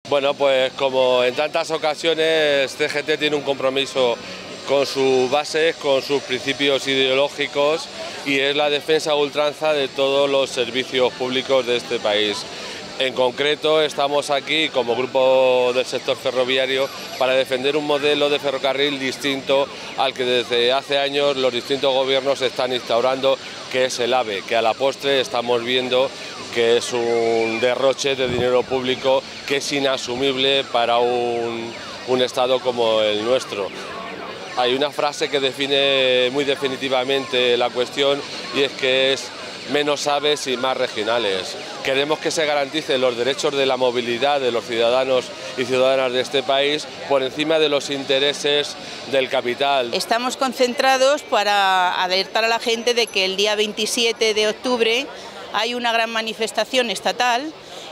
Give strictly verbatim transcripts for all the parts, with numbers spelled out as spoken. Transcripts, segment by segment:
Bueno, pues como en tantas ocasiones, C G T tiene un compromiso con sus bases, con sus principios ideológicos y es la defensa a ultranza de todos los servicios públicos de este país. En concreto, estamos aquí como grupo del sector ferroviario para defender un modelo de ferrocarril distinto al que desde hace años los distintos gobiernos están instaurando, que es el AVE, que a la postre estamos viendo que es un derroche de dinero público que es inasumible para un, un Estado como el nuestro. Hay una frase que define muy definitivamente la cuestión y es que es menos aves y más regionales. Queremos que se garanticen los derechos de la movilidad de los ciudadanos y ciudadanas de este país por encima de los intereses del capital. Estamos concentrados para alertar a la gente de que el día veintisiete de octubre hay una gran manifestación estatal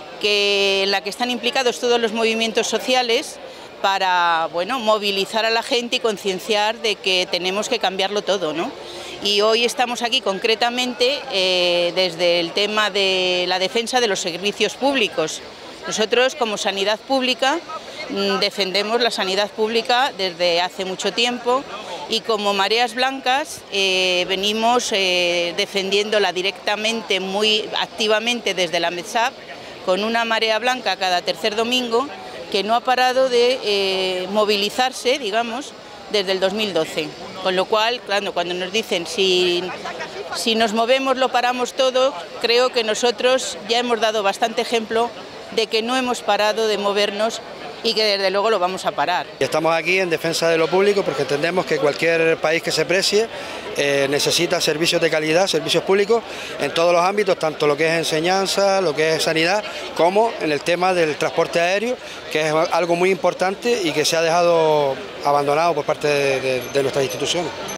que, en la que están implicados todos los movimientos sociales para, bueno, movilizar a la gente y concienciar de que tenemos que cambiarlo todo, ¿no? Y hoy estamos aquí concretamente eh, desde el tema de la defensa de los servicios públicos. Nosotros, como sanidad pública, defendemos la sanidad pública desde hace mucho tiempo y como Mareas Blancas eh, venimos eh, defendiéndola directamente, muy activamente desde la MEDSAP, con una marea blanca cada tercer domingo que no ha parado de eh, movilizarse, digamos, desde el dos mil doce. Con lo cual, claro, cuando nos dicen si, si nos movemos lo paramos todo, creo que nosotros ya hemos dado bastante ejemplo de que no hemos parado de movernos y que desde luego lo vamos a parar. Estamos aquí en defensa de lo público porque entendemos que cualquier país que se precie eh, necesita servicios de calidad, servicios públicos en todos los ámbitos, tanto lo que es enseñanza, lo que es sanidad, como en el tema del transporte aéreo, que es algo muy importante y que se ha dejado abandonado por parte de, de, de nuestras instituciones.